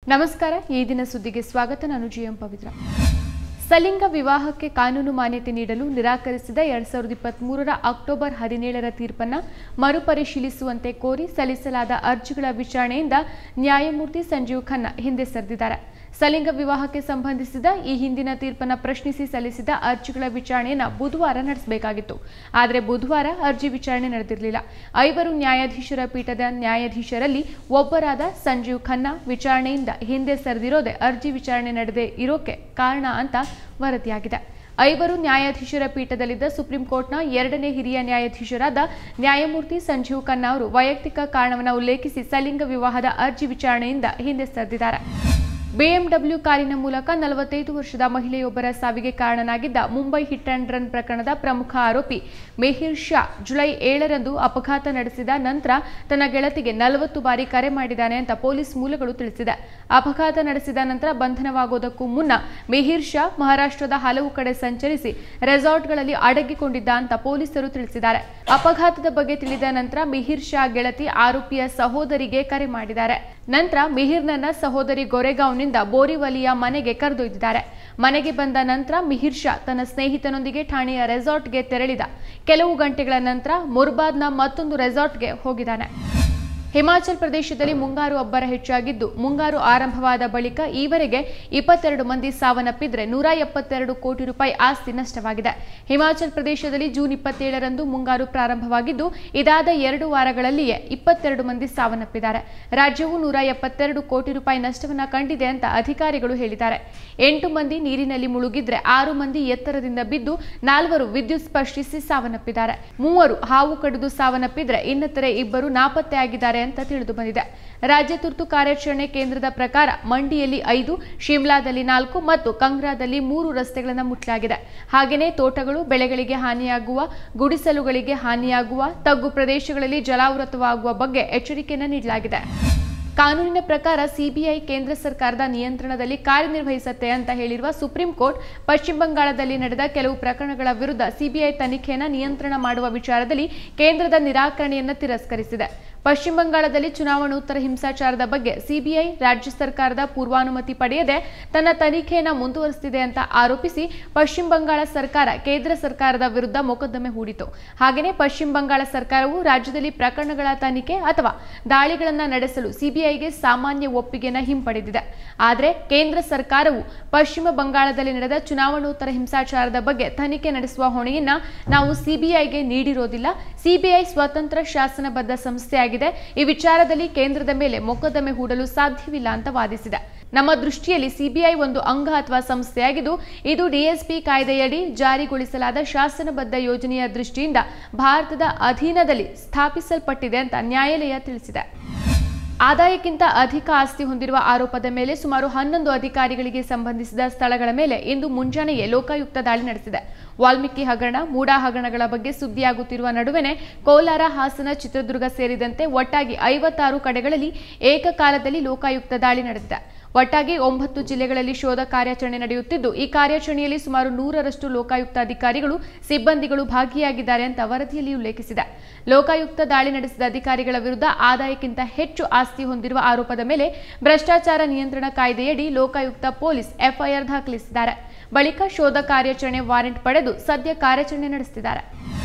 ನಮಸ್ಕಾರ ಈ ದಿನ ಸುದ್ದಿಗೆ ಸ್ವಾಗತ ನಾನು ಜಿಎಂ ಪವಿತ್ರ ಸಲಿಂಗ ವಿವಾಹಕ್ಕೆ ಕಾನೂನು ಮಾನ್ಯತೆ ನೀಡಲು ನಿರಾಕರಿಸಿದ 2023ರ ಅಕ್ಟೋಬರ್ 17ರ ತೀರ್ಪನ್ನು ಮರುಪರಿಶೀಲಿಸುವಂತೆ ಕೋರಿ ಸಲ್ಲಿಸಲಾದ ಅರ್ಜಿಗಳ ವಿಚಾರಣೆಯಿಂದ ನ್ಯಾಯಮೂರ್ತಿ ಸಂಜೀವ್ ಖನ್ನಾ ಹಿಂದೆ ಸರಿದಿದ್ದಾರೆ ಸಲಿಂಗ ವಿವಾಹಕ್ಕೆ ಸಂಬಂಧಿಸಿದ ಈ ಹಿಂದಿನ ತೀರ್ಪನ್ನು ಪ್ರಶ್ನಿಸಿ ಸಲ್ಲಿಸಿದ ಅರ್ಜಿಗಳ ವಿಚಾರಣೆಯನ್ನು ಬುಧವಾರ ನಡೆಸಬೇಕಾಗಿತ್ತು ಆದರೆ ಬುಧವಾರ ಅರ್ಜಿ ವಿಚಾರಣೆ ನಡೆದಿರಲಿಲ್ಲ 5 ನ್ಯಾಯಾಧೀಶರ ಪೀಠದ ನ್ಯಾಯಾಧೀಶರಲ್ಲಿ ಒಬ್ಬರಾದ ಸಂಜೀವ್ ಖನ್ನಾ ವಿಚಾರಣೆಯಿಂದ ಹಿಂದೆ ಸರಿದಿರೋದೇ ಅರ್ಜಿ ವಿಚಾರಣೆ ನಡೆದೇ ಇರೋಕೆ ಕಾರಣ ಅಂತ ವರದಿಯಾಗಿದೆ 5 ನ್ಯಾಯಾಧೀಶರ ಪೀಠದಲ್ಲಿದ್ದ ಸುಪ್ರೀಂ ಕೋರ್ಟ್ನ 2ನೇ ಹಿರಿಯ ನ್ಯಾಯಾಧೀಶರಾದ ನ್ಯಾಯಮೂರ್ತಿ ಸಂಜೀವ್ ಖನ್ನಾ ಅವರು ವೈಯಕ್ತಿಕ ಕಾರಣವನ್ನು ಉಲ್ಲೇಖಿಸಿ ಸಲಿಂಗ ವಿವಾಹದ ಅರ್ಜಿ ವಿಚಾರಣೆಯಿಂದ ಹಿಂದೆ ಸರಿದಿದ್ದಾರೆ BMW ಕಾರಿನ ಮೂಲಕ 45 ವರ್ಷದ ಮಹಿಳೆಯೊಬ್ಬರ ಸಾವಿಗೆ ಕಾರಣನಾಗಿದ್ದ ಮುಂಬೈ ಹಿಟ್ ಅಂಡ್ ರನ್ ಪ್ರಕರಣದ ಪ್ರಮುಖ ಆರೋಪಿ ಮೆಹಿರ್ ಶಾ ಜುಲೈ 7ರಂದು ಅಪಘಾತ ನಡೆಸಿದ ನಂತರ ತನ್ನ ಗೆಳತಿಗೆ 40 ಬಾರಿ ಕರೆ ಮಾಡಿದ್ದಾನೆ ಅಂತ ಪೊಲೀಸ್ ಮೂಲಗಳು ತಿಳಿಸಿದೆ ಅಪಘಾತ ನಡೆಸಿದ ನಂತರ ಬಂಧನವಾಗುವುದಕ್ಕೂ ಮುನ್ನ ಮೆಹಿರ್ ಶಾ ಮಹಾರಾಷ್ಟ್ರದ ಹಲವು ಕಡೆ ಸಂಚರಿಸಿ ರೆಸಾರ್ಟ್ಗಳಲ್ಲಿ ಅಡಗಿಕೊಂಡಿದ್ದ ಅಂತ ಪೊಲೀಸರು ತಿಳಿಸಿದ್ದಾರೆ ಅಪಘಾತದ ಬಗ್ಗೆ ತಿಳಿದ ನಂತರ ಮೆಹಿರ್ ಶಾ ಗೆಳತಿ ಆರೋಪಿಯ ಸಹೋದರಿಗೆ ಕರೆ ಮಾಡಿದ್ದಾರೆ ನಂತರ ಮೆಹಿರ್ನನ್ನ ಸಹೋದರಿ ಗೊರೆಗಾಂವ್ನಿಂದ ಬೋರಿವಲಿಯ ಮನೆಗೆ ಕರೆದೊಯ್ದಿದ್ದಾರೆ ಮನೆಗೆ ಬಂದ ನಂತರ ಮೆಹಿರ್ ಶಾ ತನ್ನ ಸ್ನೇಹಿತನೊಂದಿಗೆ ಠಾಣೆಯ ರೆಸಾರ್ಟ್ಗೆ ತೆರಳಿದ ಕೆಲವು ಗಂಟೆಗಳ ನಂತರ ಮುರ್ಬಾದ್ನ ಮತ್ತೊಂದು ರೆಸಾರ್ಟ್ಗೆ ಹೋಗಿದ್ದಾನೆ ಹಿಮಾಚಲ ಪ್ರದೇಶದಲ್ಲಿ ಮುಂಗಾರು ಅಬ್ಬರ ಹೆಚ್ಚಾಗಿದ್ದು ಮುಂಗಾರು ಆರಂಭವಾದ ಬಳಿಕ ಈವರೆಗೆ 22 ಮಂದಿ ಸಾವನ್ನಪ್ಪಿದ್ರೆ 172 ಕೋಟಿ ರೂಪಾಯಿ ಆಸ್ತಿ ನಷ್ಟವಾಗಿದೆ ಹಿಮಾಚಲ ಪ್ರದೇಶದಲ್ಲಿ ಜೂನ್ 27ರಂದು ಮುಂಗಾರು ಪ್ರಾರಂಭವಾಗಿದ್ದು ಇದಾದ 2 ವಾರಗಳಲ್ಲಿಯೇ 22 ಮಂದಿ ಸಾವನ್ನಪ್ಪಿದ್ದಾರೆ ರಾಜ್ಯವು 172 ಕೋಟಿ ರೂಪಾಯಿ ನಷ್ಟವನ್ನ ಕಂಡಿದೆ ಅಂತ ಅಧಿಕಾರಿಗಳು ಹೇಳಿದ್ದಾರೆ 8 ಮಂದಿ ನೀರಿನಲ್ಲಿ ಮುಳುಗಿದ್ರೆ 6 ಮಂದಿ ಎತ್ತರದಿಂದ ಬಿದ್ದು 4 ವಿದ್ಯುತ್ ಸ್ಪರ್ಶಿಸಿ ಸಾವನ್ನಪ್ಪಿದ್ದಾರೆ 3 ಹಾವು ಕಡಿದು ಸಾವನ್ನಪ್ಪಿದ್ರೆ ಇನ್ನಿತರೆ 2 ನಾಪತ್ತೆಯಾಗಿದ್ದಾರೆ ಅಂತ ತಿಳಿದು ಬಂದಿದೆ ರಾಜ್ಯ ತುರ್ತು ಕಾರ್ಯಾಚರಣೆ ಕೇಂದ್ರದ ಪ್ರಕಾರ ಮಂಡಿಯಲ್ಲಿ 5 ಶಿಮ್ಲಾದಲ್ಲಿ 4 ಮತ್ತು ಕಂಗ್ರಾದಲ್ಲಿ 3 ರಸ್ತೆಗಳನ್ನು ಮುಚ್ಚಲಾಗಿದೆ ಹಾಗೆಯೇ ತೋಟಗಳು ಬೆಳೆಗಳಿಗೆ ಹಾನಿಯಾಗುವ ಗುಡಿಸಲುಗಳಿಗೆ ಹಾನಿಯಾಗುವ ತಗ್ಗು ಪ್ರದೇಶಗಳಲ್ಲಿ ಜಲಾವೃತವಾಗುವ ಬಗ್ಗೆ ಎಚ್ಚರಿಕೆಯನ್ನು ನೀಡಲಾಗಿದೆ ಕಾನೂನಿನ ಪ್ರಕಾರ ಸಿಬಿಐ ಕೇಂದ್ರ ಸರ್ಕಾರದ ನಿಯಂತ್ರಣದಲ್ಲಿ ಕಾರ್ಯನಿರ್ವಹಿಸುತ್ತೆ ಅಂತ ಹೇಳಿರುವ ಸುಪ್ರೀಂ ಕೋರ್ಟ್ ಪಶ್ಚಿಮ ಬಂಗಾಳದಲ್ಲಿ ನಡೆದ ಕೆಲವು ಪ್ರಕರಣಗಳ ವಿರುದ್ಧ ಸಿಬಿಐ ತನಿಖೆಯನ್ನು ನಿಯಂತ್ರಣ ಮಾಡುವ ವಿಚಾರದಲ್ಲಿ ಕೇಂದ್ರದ ನಿರಾಕರಣೆಯನ್ನು ತಿರಸ್ಕರಿಸಿದೆ ಪಶ್ಚಿಮ ಬಂಗಾಳದಲ್ಲಿ ಚುನಾವಣೋತ್ತರ ಹಿಂಸಾಚಾರದ ಬಗ್ಗೆ ಸಿಬಿಐ ರಾಜ್ಯ ಸರ್ಕಾರದ ಪೂರ್ವಾನುಮತಿ ಪಡೆಯದೆ ತನ್ನ ತನಿಖೆಯನ್ನು ಮುಂದುವರಿಸುತ್ತಿದೆ ಅಂತ ಆರೋಪಿಸಿ ಪಶ್ಚಿಮ ಬಂಗಾಳ ಸರ್ಕಾರ ಕೇಂದ್ರ ಸರ್ಕಾರದ ವಿರುದ್ಧ ಮೊಕದ್ದಮೆ ಹೂಡಿತು ಹಾಗೆಯೇ ಪಶ್ಚಿಮ ಬಂಗಾಳ ಸರ್ಕಾರವು ರಾಜ್ಯದಲ್ಲಿ ಪ್ರಕರಣಗಳ ತನಿಖೆ ಅಥವಾ ದಾಳಿಗಳನ್ನು ನಡೆಸಲು ಸಿಬಿಐಗೆ ಸಾಮಾನ್ಯ ಒಪ್ಪಿಗೆಯನ್ನು ಹಿಂಪಡೆದಿದೆ ಆದರೆ ಕೇಂದ್ರ ಸರ್ಕಾರವು ಪಶ್ಚಿಮ ಬಂಗಾಳದಲ್ಲಿ ನಡೆದ ಚುನಾವಣೋತ್ತರ ಹಿಂಸಾಚಾರದ ಬಗ್ಗೆ ತನಿಖೆ ನಡೆಸುವ ಹೊಣೆಯನ್ನ ನಾವು ಸಿಬಿಐಗೆ ನೀಡಿರೋದಿಲ್ಲ ಸಿಬಿಐ ಸ್ವತಂತ್ರ ಶಾಸನಬದ್ಧ ಸಂಸ್ಥೆಯಾಗಿದೆ ಈ ವಿಚಾರದಲ್ಲಿ ಕೇಂದ್ರದ ಮೇಲೆ ಮೊಕದ್ದಮೆ ಹೂಡಲು ಸಾಧ್ಯವಿಲ್ಲ ಅಂತ ವಾದಿಸಿದೆ ನಮ್ಮ ದೃಷ್ಟಿಯಲ್ಲಿ ಸಿಬಿಐ ಒಂದು ಅಂಗ ಅಥವಾ ಸಂಸ್ಥೆಯಾಗಿದ್ದು ಇದು ಡಿಎಸ್ಪಿ ಕಾಯ್ದೆಯಡಿ ಜಾರಿಗೊಳಿಸಲಾದ ಶಾಸನಬದ್ಧ ಯೋಜನೆಯ ದೃಷ್ಟಿಯಿಂದ ಭಾರತದ ಅಧೀನದಲ್ಲಿ ಸ್ಥಾಪಿಸಲ್ಪಟ್ಟಿದೆ ಅಂತ ನ್ಯಾಯಾಲಯ ತಿಳಿಸಿದೆ ಆದಾಯಕ್ಕಿಂತ ಅಧಿಕ ಆಸ್ತಿ ಹೊಂದಿರುವ ಆರೋಪದ ಮೇಲೆ ಸುಮಾರು 11 ಅಧಿಕಾರಿಗಳಿಗೆ ಸಂಬಂಧಿಸಿದ ಸ್ಥಳಗಳ ಮೇಲೆ ಇಂದು ಮುಂಜಾನೆಯೇ ಲೋಕಾಯುಕ್ತ ದಾಳಿ ನಡೆಸಿದೆ ವಾಲ್ಮೀಕಿ ಹಗರಣ ಮೂಡಾ ಹಗರಣಗಳ ಬಗ್ಗೆ ಸುದ್ದಿಯಾಗುತ್ತಿರುವ ನಡುವೆನೇ ಕೋಲಾರ ಹಾಸನ ಚಿತ್ರದುರ್ಗ ಸೇರಿದಂತೆ ಒಟ್ಟಾಗಿ 56 ಕಡೆಗಳಲ್ಲಿ ಏಕಕಾಲದಲ್ಲಿ ಲೋಕಾಯುಕ್ತ ದಾಳಿ ನಡೆದಿದೆ ಒಟ್ಟಾಗಿ 9 ಜಿಲ್ಲೆಗಳಲ್ಲಿ ಶೋಧ ಕಾರ್ಯಾಚರಣೆ ನಡೆಯುತ್ತಿದ್ದು ಈ ಕಾರ್ಯಾಚರಣೆಯಲ್ಲಿ ಸುಮಾರು 100ರಷ್ಟು ಲೋಕಾಯುಕ್ತ ಅಧಿಕಾರಿಗಳು ಸಿಬ್ಬಂದಿಗಳು ಭಾಗಿಯಾಗಿದ್ದಾರೆ ಅಂತ ವರದಿಯಲ್ಲಿ ಉಲ್ಲೇಖಿಸಿದೆ ಲೋಕಾಯುಕ್ತ ದಾಳಿ ನಡೆಸಿದ ಅಧಿಕಾರಿಗಳ ವಿರುದ್ಧ ಆದಾಯಕ್ಕಿಂತ ಹೆಚ್ಚು ಆಸ್ತಿ ಹೊಂದಿರುವ ಆರೋಪದ ಮೇಲೆ ಭ್ರಷ್ಟಾಚಾರ ನಿಯಂತ್ರಣ ಕಾಯ್ದೆಯಡಿ ಲೋಕಾಯುಕ್ತ ಪೊಲೀಸ್ ಎಫ್ಐಆರ್ ದಾಖಲಿಸಿದ್ದಾರೆ ಬಳಿಕ ಶೋಧ ಕಾರ್ಯಾಚರಣೆ ವಾರೆಂಟ್ ಪಡೆದು ಸದ್ಯ ಕಾರ್ಯಾಚರಣೆ ನಡೆಸುತ್ತಿದ್ದಾರೆ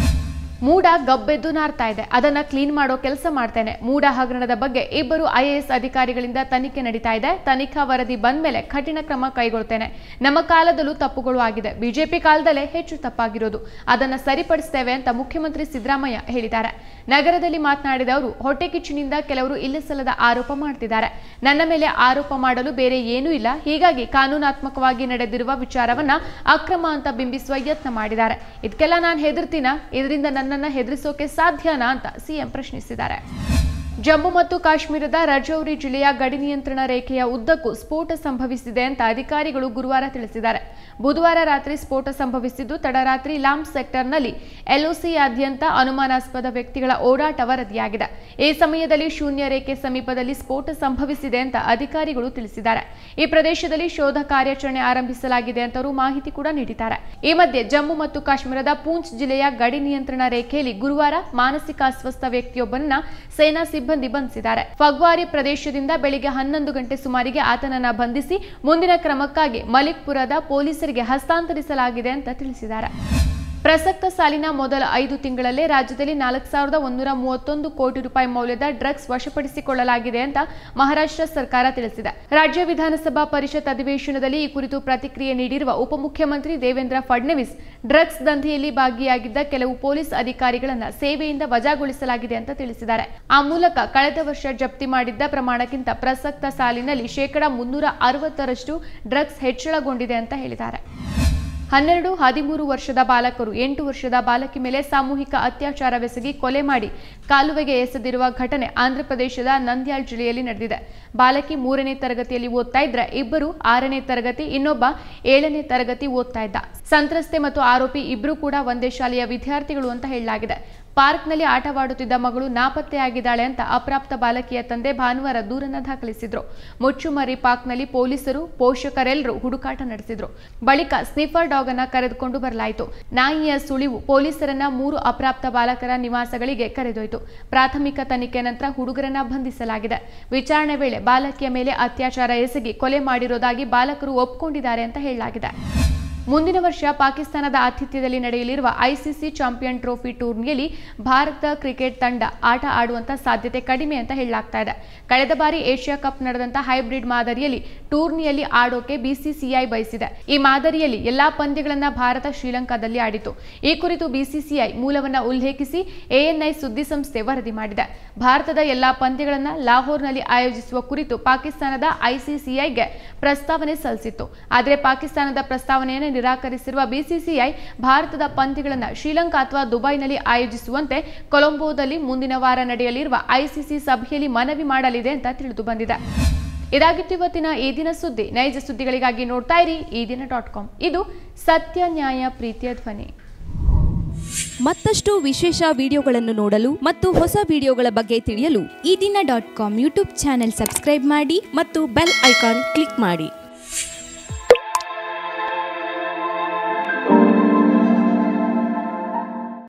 ಮೂಡಾ ಗಬ್ಬೆದ್ದು ನಾರ್ತಾ ಇದೆ ಅದನ್ನ ಕ್ಲೀನ್ ಮಾಡೋ ಕೆಲಸ ಮಾಡ್ತೇನೆ ಮೂಡಾ ಹಗರಣದ ಬಗ್ಗೆ 2 ಐಎಎಸ್ ಅಧಿಕಾರಿಗಳಿಂದ ತನಿಖೆ ನಡೀತಾ ಇದೆ ತನಿಖಾ ವರದಿ ಬಂದ ಮೇಲೆ ಕಠಿಣ ಕ್ರಮ ಕೈಗೊಳ್ತೇನೆ ನಮ್ಮ ಕಾಲದಲ್ಲೂ ತಪ್ಪುಗಳು ಆಗಿದೆ ಬಿಜೆಪಿ ಕಾಲದಲ್ಲೇ ಹೆಚ್ಚು ತಪ್ಪಾಗಿರೋದು ಅದನ್ನ ಸರಿಪಡಿಸುತ್ತೇವೆ ಅಂತ ಮುಖ್ಯಮಂತ್ರಿ ಸಿದ್ದರಾಮಯ್ಯ ಹೇಳಿದ್ದಾರೆ ನಗರದಲ್ಲಿ ಮಾತನಾಡಿದ ಅವರು ಹೊಟ್ಟೆ ಕಿಚ್ಚಿನಿಂದ ಕೆಲವರು ಇಲ್ಲಸಲ್ಲದ ಆರೋಪ ಮಾಡ್ತಿದ್ದಾರೆ ನನ್ನ ಮೇಲೆ ಆರೋಪ ಮಾಡಲು ಬೇರೆ ಏನೂ ಇಲ್ಲ ಹೀಗಾಗಿ ಕಾನೂನಾತ್ಮಕವಾಗಿ ನಡೆದಿರುವ ವಿಚಾರವನ್ನ ಅಕ್ರಮ ಅಂತ ಬಿಂಬಿಸುವ ಯತ್ನ ಮಾಡಿದ್ದಾರೆ ಇದಕ್ಕೆಲ್ಲ ನಾನು ಹೆದರ್ತೀನ ಇದರಿಂದ ನನ್ನನ್ನು ಹೆದರಿಸೋಕೆ ಸಾಧ್ಯನಾ ಅಂತ ಸಿಎಂ ಪ್ರಶ್ನಿಸಿದ್ದಾರೆ ಜಮ್ಮು ಮತ್ತು ಕಾಶ್ಮೀರದ ರಜೌರಿ ಜಿಲ್ಲೆಯ ಗಡಿ ನಿಯಂತ್ರಣ ರೇಖೆಯ ಉದ್ದಕ್ಕೂ ಸ್ಫೋಟ ಸಂಭವಿಸಿದೆ ಅಂತ ಅಧಿಕಾರಿಗಳು ಗುರುವಾರ ತಿಳಿಸಿದ್ದಾರೆ ಬುಧವಾರ ರಾತ್ರಿ ಸ್ಫೋಟ ಸಂಭವಿಸಿದ್ದು ತಡರಾತ್ರಿ ಲಾಮ್ ಸೆಕ್ಟರ್ನಲ್ಲಿ ಎಲ್ಒಸಿಯಾದ್ಯಂತ ಅನುಮಾನಾಸ್ಪದ ವ್ಯಕ್ತಿಗಳ ಓಡಾಟ ವರದಿಯಾಗಿದೆ ಈ ಸಮಯದಲ್ಲಿ ಶೂನ್ಯ ರೇಖೆ ಸಮೀಪದಲ್ಲಿ ಸ್ಫೋಟ ಸಂಭವಿಸಿದೆ ಅಂತ ಅಧಿಕಾರಿಗಳು ತಿಳಿಸಿದ್ದಾರೆ ಈ ಪ್ರದೇಶದಲ್ಲಿ ಶೋಧ ಕಾರ್ಯಾಚರಣೆ ಆರಂಭಿಸಲಾಗಿದೆ ಅಂತ ಅವರು ಮಾಹಿತಿ ಕೂಡ ನೀಡಿದ್ದಾರೆ ಈ ಮಧ್ಯೆ ಜಮ್ಮು ಮತ್ತು ಕಾಶ್ಮೀರದ ಪೂಂಚ್ ಜಿಲ್ಲೆಯ ಗಡಿ ನಿಯಂತ್ರಣ ರೇಖೆಯಲ್ಲಿ ಗುರುವಾರ ಮಾನಸಿಕ ಅಸ್ವಸ್ಥ ವ್ಯಕ್ತಿಯೊಬ್ಬನನ್ನ ಸೇನಾ ಸಿಬ್ಬಂದಿ ಸಿಬ್ಬಂದಿ ಬಂಧಿಸಿದ್ದಾರೆ. ಫಗ್ವಾರಿ ಪ್ರದೇಶದಿಂದ ಬೆಳಿಗ್ಗೆ 11 ಗಂಟೆ ಸುಮಾರಿಗೆ ಆತನನ್ನ ಬಂಧಿಸಿ ಮುಂದಿನ ಕ್ರಮಕ್ಕಾಗಿ ಮಲಿಕ್ಪುರದ ಪೊಲೀಸರಿಗೆ ಹಸ್ತಾಂತರಿಸಲಾಗಿದೆ ಅಂತ ತಿಳಿಸಿದ್ದಾರೆ. ಪ್ರಸಕ್ತ ಸಾಲಿನ ಮೊದಲ 5 ತಿಂಗಳಲ್ಲೇ ರಾಜ್ಯದಲ್ಲಿ 4,131 ಕೋಟಿ ರೂಪಾಯಿ ಮೌಲ್ಯದ ಡ್ರಗ್ಸ್ ವಶಪಡಿಸಿಕೊಳ್ಳಲಾಗಿದೆ ಅಂತ ಮಹಾರಾಷ್ಟ್ರ ಸರ್ಕಾರ ತಿಳಿಸಿದೆ. ರಾಜ್ಯ ವಿಧಾನಸಭಾ ಪರಿಷತ್ ಅಧಿವೇಶನದಲ್ಲಿ ಈ ಕುರಿತು ಪ್ರತಿಕ್ರಿಯೆ ನೀಡಿರುವ ಉಪಮುಖ್ಯಮಂತ್ರಿ ದೇವೇಂದ್ರ ಫಡ್ನವೀಸ್, ಡ್ರಗ್ಸ್ ದಂಧೆಯಲ್ಲಿ ಭಾಗಿಯಾಗಿದ್ದ ಕೆಲವು ಪೊಲೀಸ್ ಅಧಿಕಾರಿಗಳನ್ನ ಸೇವೆಯಿಂದ ವಜಾಗೊಳಿಸಲಾಗಿದೆ ಅಂತ ತಿಳಿಸಿದ್ದಾರೆ. ಆ ಮೂಲಕ ಕಳೆದ ವರ್ಷ ಜಪ್ತಿ ಮಾಡಿದ್ದ ಪ್ರಮಾಣಕ್ಕಿಂತ ಪ್ರಸಕ್ತ ಸಾಲಿನಲ್ಲಿ 360% ಡ್ರಗ್ಸ್ ಹೆಚ್ಚಳಗೊಂಡಿದೆ ಅಂತ ಹೇಳಿದ್ದಾರೆ. 12-13 ವರ್ಷದ ಬಾಲಕರು 8 ವರ್ಷದ ಬಾಲಕಿ ಮೇಲೆ ಸಾಮೂಹಿಕ ಅತ್ಯಾಚಾರವೆಸಗಿ ಕೊಲೆ ಮಾಡಿ ಕಾಲುವೆಗೆ ಎಸೆದಿರುವ ಘಟನೆ ಆಂಧ್ರಪ್ರದೇಶದ ನಂದ್ಯಾಲ್ ಜಿಲ್ಲೆಯಲ್ಲಿ ನಡೆದಿದೆ. ಬಾಲಕಿ 3ನೇ ತರಗತಿಯಲ್ಲಿ ಓದ್ತಾ ಇದ್ರೆ, ಇಬ್ಬರು 6ನೇ ತರಗತಿ, ಇನ್ನೊಬ್ಬ 7ನೇ ತರಗತಿ ಓದ್ತಾ ಇದ್ದ. ಸಂತ್ರಸ್ತೆ ಮತ್ತು ಆರೋಪಿ ಇಬ್ಬರು ಕೂಡ ಒಂದೇ ಶಾಲೆಯ ವಿದ್ಯಾರ್ಥಿಗಳು ಅಂತ ಹೇಳಲಾಗಿದೆ. ಪಾರ್ಕ್ನಲ್ಲಿ ಆಟವಾಡುತ್ತಿದ್ದ ಮಗಳು ನಾಪತ್ತೆಯಾಗಿದ್ದಾಳೆ ಅಂತ ಅಪ್ರಾಪ್ತ ಬಾಲಕಿಯ ತಂದೆ ಭಾನುವಾರ ದೂರನ್ನ ದಾಖಲಿಸಿದ್ರು. ಮುಚ್ಚುಮರಿ ಪಾರ್ಕ್ನಲ್ಲಿ ಪೊಲೀಸರು, ಪೋಷಕರೆಲ್ಲರೂ ಹುಡುಕಾಟ ನಡೆಸಿದ್ರು. ಬಳಿಕ ಸ್ನಿಫರ್ ಡಾಗ್ ಅನ್ನ ಕರೆದುಕೊಂಡು ಬರಲಾಯಿತು. ನಾಯಿಯ ಸುಳಿವು ಪೊಲೀಸರನ್ನ 3 ಅಪ್ರಾಪ್ತ ಬಾಲಕರ ನಿವಾಸಗಳಿಗೆ ಕರೆದೊಯ್ತು. ಪ್ರಾಥಮಿಕ ತನಿಖೆ ನಂತರ ಹುಡುಗರನ್ನ ಬಂಧಿಸಲಾಗಿದೆ. ವಿಚಾರಣೆ ವೇಳೆ ಬಾಲಕಿಯ ಮೇಲೆ ಅತ್ಯಾಚಾರ ಎಸಗಿ ಕೊಲೆ ಮಾಡಿರೋದಾಗಿ ಬಾಲಕರು ಒಪ್ಪಿಕೊಂಡಿದ್ದಾರೆ ಅಂತ ಹೇಳಲಾಗಿದೆ. ಮುಂದಿನ ವರ್ಷ ಪಾಕಿಸ್ತಾನದ ಆತಿಥ್ಯದಲ್ಲಿ ನಡೆಯಲಿರುವ ಐಸಿಸಿ ಚಾಂಪಿಯನ್ ಟ್ರೋಫಿ ಟೂರ್ನಿಯಲ್ಲಿ ಭಾರತ ಕ್ರಿಕೆಟ್ ತಂಡ ಆಟ ಆಡುವಂತ ಸಾಧ್ಯತೆ ಕಡಿಮೆ ಅಂತ ಹೇಳಲಾಗ್ತಾ ಇದೆ. ಕಳೆದ ಬಾರಿ ಏಷ್ಯಾ ಕಪ್ ನಡೆದಂತ ಹೈಬ್ರಿಡ್ ಮಾದರಿಯಲ್ಲಿ ಟೂರ್ನಿಯಲ್ಲಿ ಆಡೋಕೆ ಬಿಸಿಸಿಐ ಬಯಸಿದೆ. ಈ ಮಾದರಿಯಲ್ಲಿ ಎಲ್ಲಾ ಪಂದ್ಯಗಳನ್ನ ಭಾರತ ಶ್ರೀಲಂಕಾದಲ್ಲಿ ಆಡಿತು. ಈ ಕುರಿತು ಬಿಸಿಸಿಐ ಮೂಲವನ್ನ ಉಲ್ಲೇಖಿಸಿ ಎಎನ್ಐ ಸುದ್ದಿ ಸಂಸ್ಥೆ ವರದಿ ಮಾಡಿದೆ. ಭಾರತದ ಎಲ್ಲಾ ಪಂದ್ಯಗಳನ್ನ ಲಾಹೋರ್ನಲ್ಲಿ ಆಯೋಜಿಸುವ ಕುರಿತು ಪಾಕಿಸ್ತಾನದ ಐಸಿಸಿಐಗೆ ಪ್ರಸ್ತಾವನೆ ಸಲ್ಲಿಸಿತ್ತು. ಆದರೆ ಪಾಕಿಸ್ತಾನದ ಪ್ರಸ್ತಾವನೆಯನ್ನು ನಿರಾಕರಿಸಿರುವ ಬಿಸಿಸಿಐ ಭಾರತದ ಪಂದ್ಯಗಳನ್ನು ಶ್ರೀಲಂಕಾ ಅಥವಾ ದುಬೈನಲ್ಲಿ ಆಯೋಜಿಸುವಂತೆ ಕೊಲಂಬೋದಲ್ಲಿ ಮುಂದಿನ ವಾರ ನಡೆಯಲಿರುವ ಐಸಿಸಿ ಸಭೆಯಲ್ಲಿ ಮನವಿ ಮಾಡಲಿದೆ ಅಂತ ತಿಳಿದು ಬಂದಿದೆ. ಇದಾಗಿತ್ತು ಇವತ್ತಿನ ಈ ದಿನ ಸುದ್ದಿ. ನೈಜ ಸುದ್ದಿಗಳಿಗಾಗಿ ನೋಡ್ತಾ ಇರಿ eDina.com. ಇದು ಸತ್ಯ, ನ್ಯಾಯ, ಪ್ರೀತಿಯ ಧ್ವನಿ. ಮತ್ತಷ್ಟು ವಿಶೇಷ ವಿಡಿಯೋಗಳನ್ನು ನೋಡಲು ಮತ್ತು ಹೊಸ ವಿಡಿಯೋಗಳ ಬಗ್ಗೆ ತಿಳಿಯಲು eDina.com ಯೂಟ್ಯೂಬ್ ಚಾನೆಲ್ ಸಬ್ಸ್ಕ್ರೈಬ್ ಮಾಡಿ ಮತ್ತು ಬೆಲ್ ಐಕಾನ್ ಕ್ಲಿಕ್ ಮಾಡಿ.